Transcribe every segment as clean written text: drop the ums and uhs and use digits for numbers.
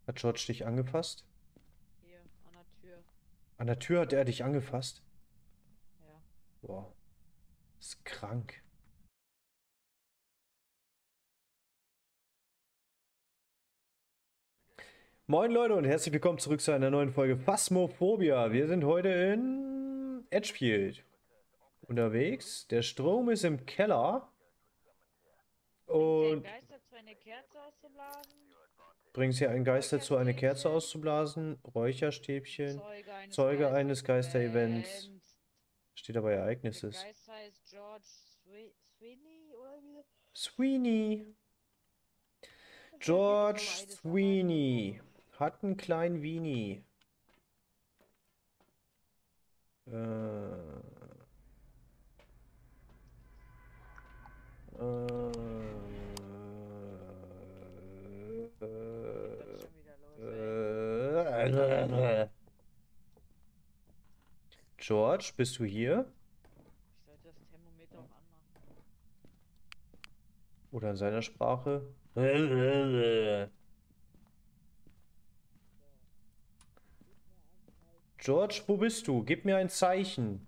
Hat George dich angefasst? Hier, an der Tür. An der Tür hat er dich angefasst? Ja. Boah, ist krank. Moin Leute und herzlich willkommen zurück zu einer neuen Folge Phasmophobia. Wir sind heute in Edgefield unterwegs. Der Strom ist im Keller Bringt sie einen und Geist dazu, eine Kerze auszublasen? bringt hier einen Geist dazu, eine Kerze Räucherstäbchen? auszublasen. Räucherstäbchen. Zeuge eines Zeuge eines Geisterevents. Geister-Events. Steht aber Der Ereignisses. Geist heißt George Sweeney oder wie? Sweeney. Er gibt George nur eine Sache. Sweeney. Hat einen kleinen Weenie. Geht das schon wieder los, ey? George, bist du hier? Ich sollte das Thermometer auch anmachen. Oder in seiner Sprache? So. Gib mir ein Zeichen. George, wo bist du? Gib mir ein Zeichen.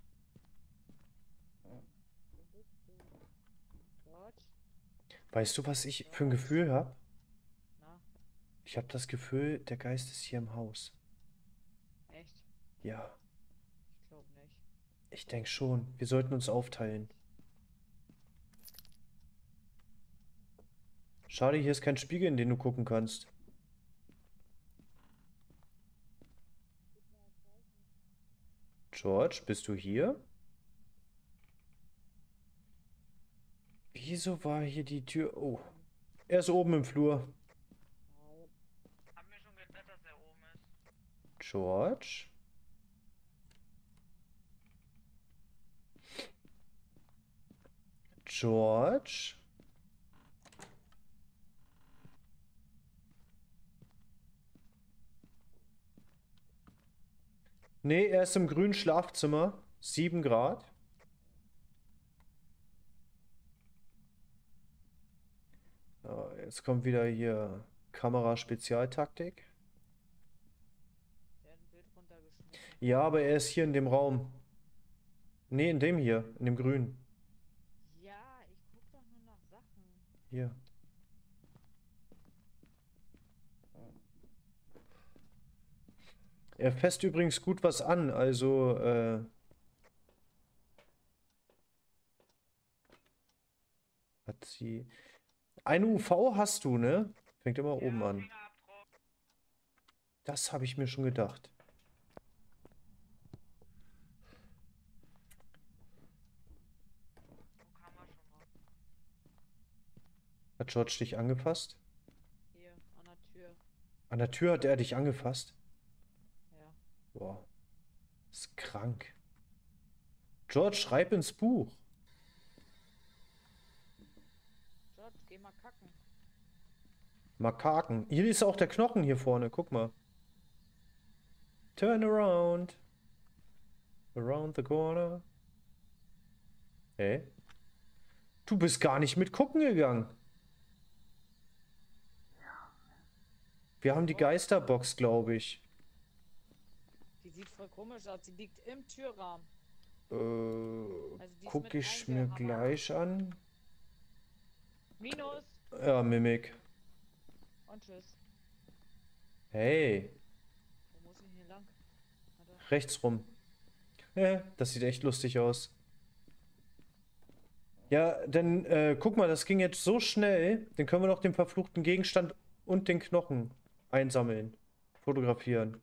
Wo bist du? George? Weißt du, was ich für ein George? Gefühl habe? Na, Ich habe das Gefühl, der Geist ist hier im Haus. echt? Ja, Ich glaube nicht. ich denke schon. Wir sollten uns aufteilen. Schade, hier ist kein Spiegel, in den du gucken kannst. Gib mir ein Zeichen. George, bist du hier? Wieso war hier die Tür? Oh, er ist oben im Flur. Nein. Hab mir schon gedacht, dass er oben ist. George? George? Nee, er ist im grünen Schlafzimmer. 7 Grad. Ja, jetzt kommt wieder hier Kamera-Spezialtaktik. Der hat ein Bild runtergeschmissen. Ja, aber er ist hier in dem Raum. Nee, in dem hier. In dem grünen. Ja, ich guck doch nur nach Sachen. Hier. Er fasst übrigens gut was an, also, hat sie. Eine UV hast du, ne? Fängt immer oben Ja, an. Fingerabdruck. Das habe ich mir schon gedacht. Wo kam er schon mal? Hat George dich angefasst? Hier, an der Tür. An der Tür hat er dich angefasst? Ja. Boah, ist krank. George, schreib ins Buch. George, geh mal kacken. Makaken. Hier ist auch der Knochen hier vorne, guck mal. Turn around. Around the corner. Hä? Du bist gar nicht mit gucken gegangen. Wir haben die Doch. Geisterbox, glaube ich. Die sieht voll komisch aus. Die liegt im Türrahmen. Also die ist Guck mit ich mir eingehammert. gleich an. Minus. Ja, Mimik. Und tschüss. Hey, Wo muss ich hier lang? Warte. rechts rum. Das sieht echt lustig aus. Ja, dann guck mal, das ging jetzt so schnell. Dann können wir noch den verfluchten Gegenstand und den Knochen einsammeln. Fotografieren.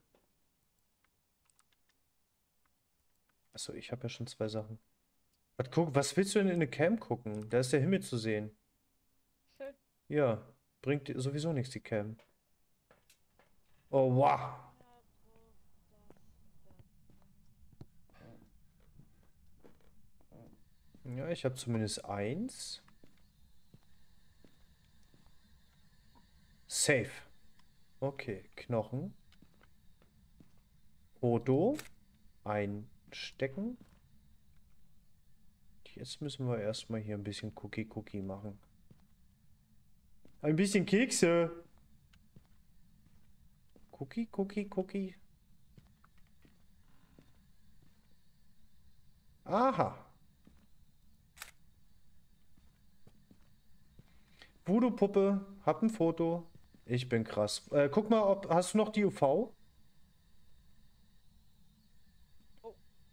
Achso, ich habe ja schon 2 Sachen. Was willst du denn in eine Cam gucken? Da ist der Himmel zu sehen. Schön. Ja, bringt dir sowieso nichts, die Cam. Oh, wow. Fingerabdruck. Das. Ja, ich habe zumindest 1. Safe. Okay, Knochen. Foto. Einstecken. Jetzt müssen wir erstmal hier ein bisschen Cookie machen. Ein bisschen Kekse. Cookie, Cookie, Cookie. Aha. Voodoo-Puppe, hab ein Foto. Ich bin krass. Guck mal, ob hast du noch die UV? Oh,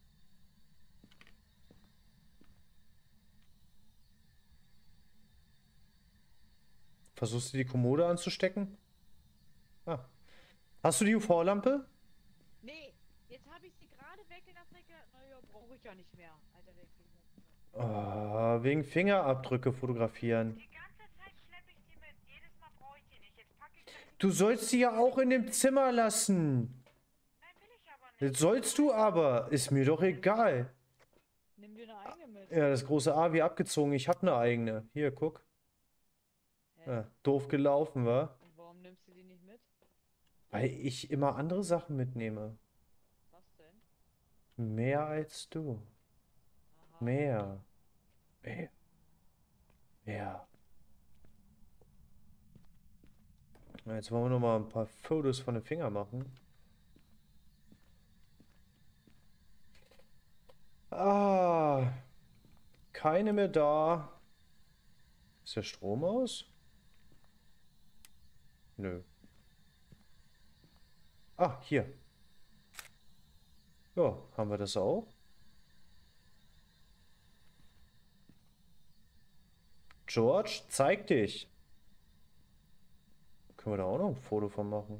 Versuchst du die Kommode anzustecken? Ah. Hast du die UV-Lampe? nee, jetzt habe ich sie gerade weggelassen. Naja, brauche ich ja nicht mehr. Alter, der Film. Ah, wegen Fingerabdrücke fotografieren. Die ganze Zeit schleppe ich die mit. Jedes Mal brauche ich die nicht. Jetzt packe ich gleich. Du sollst sie ja auch in dem Zimmer lassen. Nein, will ich aber Das nicht. sollst du aber. Ist mir doch egal. Nimm dir eine eigene mit. Ja, das große A wie abgezogen. Ich habe eine eigene. Hier, guck. Hä? Ja, doof gelaufen, wa? Und warum nimmst du die nicht mit? Weil ich immer andere Sachen mitnehme. Was denn? Mehr als du. Aha. Mehr. Mehr. Mehr. Na, jetzt wollen wir noch mal ein paar Fotos von den Fingern machen. Ah, keine mehr da. Ist der Strom aus? Nö. Ah, hier. Ja, haben wir das auch? George, zeig dich. Können wir da auch noch ein Foto von machen?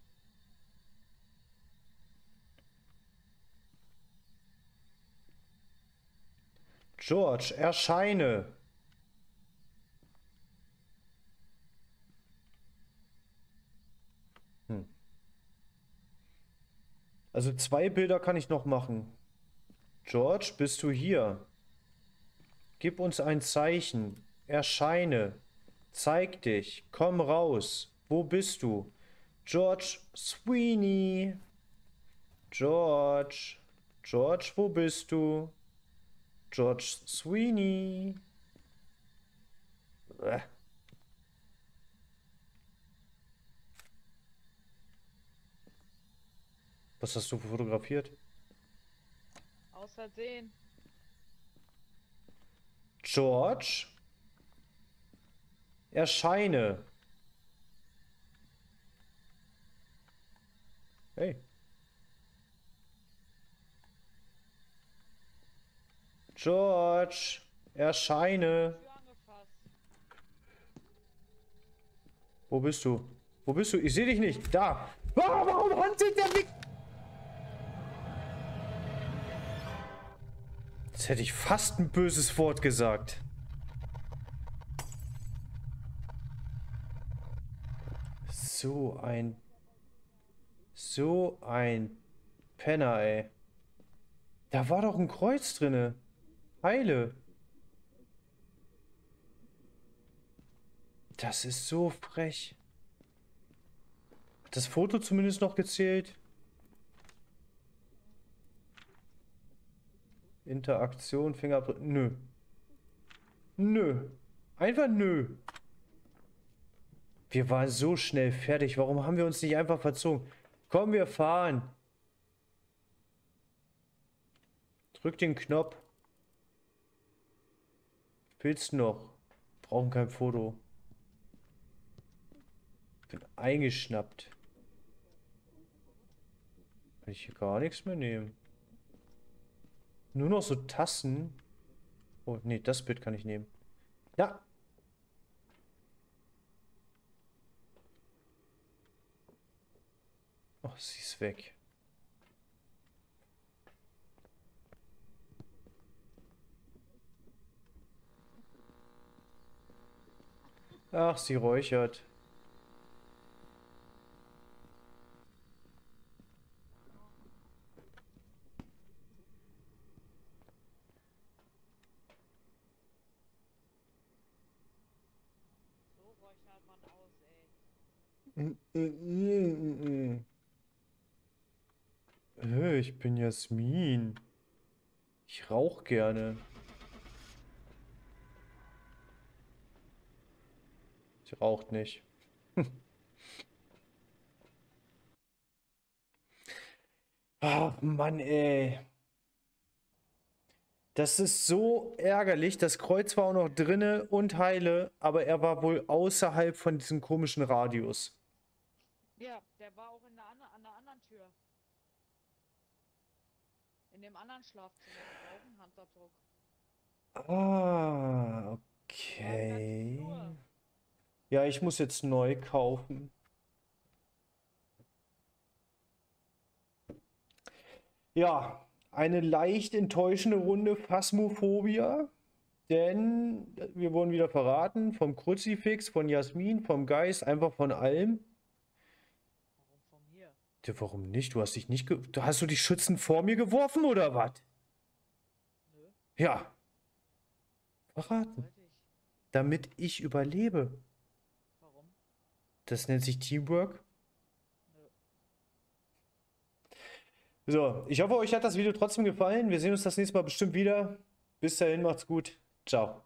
George, erscheine. Hm. Also 2 Bilder kann ich noch machen. George, bist du hier? Gib uns ein Zeichen. Erscheine. Zeig dich. Komm raus. Wo bist du? George Sweeney. George. George, wo bist du? George Sweeney. Bäh. Was hast du fotografiert? Aus Versehen. George? Erscheine. Hey. George, erscheine. Tür angefasst. Wo bist du? Wo bist du? Ich sehe dich nicht. Da. Warum handelt der mich? Jetzt hätte ich fast ein böses Wort gesagt. So ein... So ein Penner, ey. Da war doch ein Kreuz drinne. Heile. Das ist so frech. Hat das Foto zumindest noch gezählt? Interaktion, Fingerabdruck. Nö. Nö. Einfach nö. Wir waren so schnell fertig. Warum haben wir uns nicht einfach verzogen? Komm, wir fahren. Drück den Knopf. Willst du noch? Brauchen kein Foto. Bin eingeschnappt. Kann ich hier gar nichts mehr nehmen. Nur noch so Tassen. Oh, nee, das Bild kann ich nehmen. Ja. Oh, sie ist weg. Ach, sie räuchert. So räuchert man aus, ey. Ich bin Jasmin. Ich rauche gerne. Sie raucht nicht. Ach, Mann, ey. Das ist so ärgerlich. Das Kreuz war auch noch drinne und heile, aber er war wohl außerhalb von diesem komischen Radius. Ja, der war auch in der an der anderen Tür. In dem anderen Schlafzimmer. Da war auch ein Handabdruck. Ah, War im ganzen okay. Flur. Ja, ich muss jetzt neu kaufen. Ja, eine leicht enttäuschende Runde Phasmophobia, denn wir wurden wieder verraten vom Kruzifix, von Jasmin, vom Geist, einfach von allem. Warum von mir? Ja, warum nicht? Du hast dich nicht hast du die Schützen vor mir geworfen oder was? Nö, Ja, verraten. wollte ich. Damit ich überlebe. Warum? Das nennt sich Teamwork. Nö. So, ich hoffe, euch hat das Video trotzdem gefallen. Wir sehen uns das nächste Mal bestimmt wieder. Bis dahin, macht's gut. Ciao.